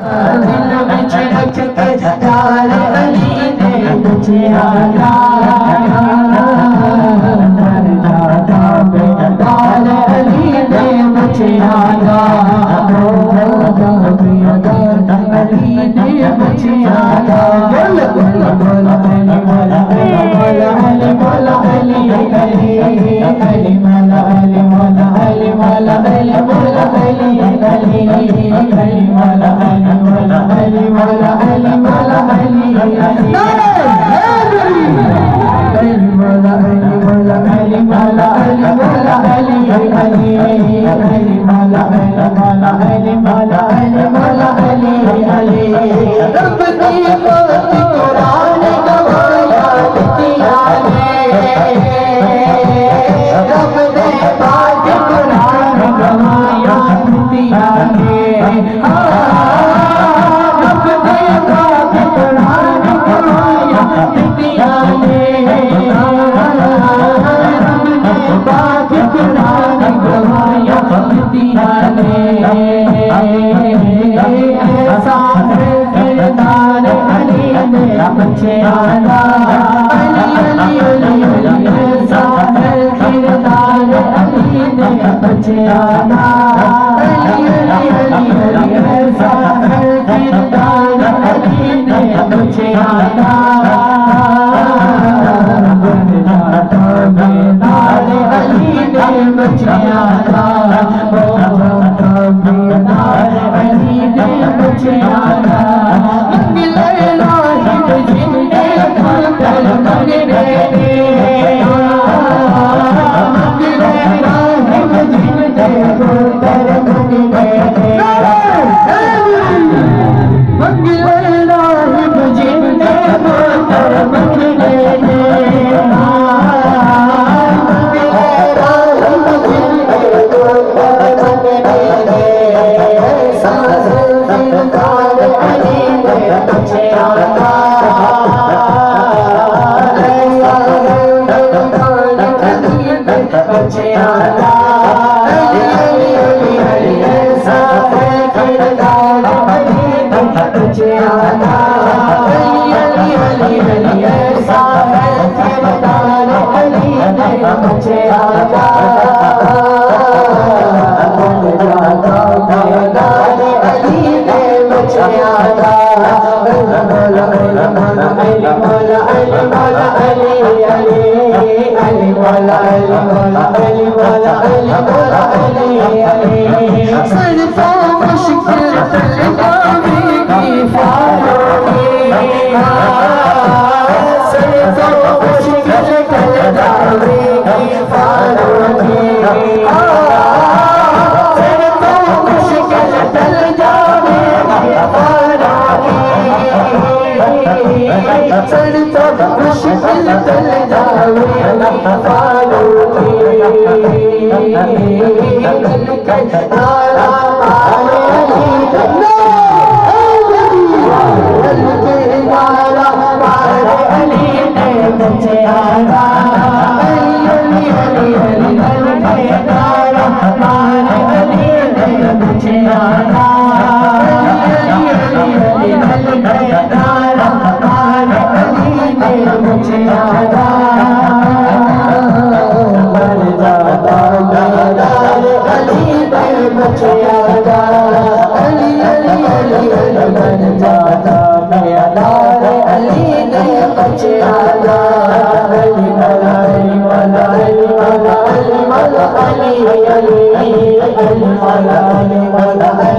दिल विच रख के प्यार अली ने मुझे आना जाता बेदार अली ने मुझे आना अली ने मुझे आना बोल बोल बोल अली बोला अली बोला अली अली अली बोला अली बोला अली बोला अली बोला अली अली अली बोला अली बोला अली बोला अली बोला अली मुझे आना अली अली अली अली साहिल किरदार अली ने मुझे आना अली अली अली अली साहिल किरदार अली ने मुझे आना बेदार अली ने मुझे आना बेदार अली ने मुझे आना अली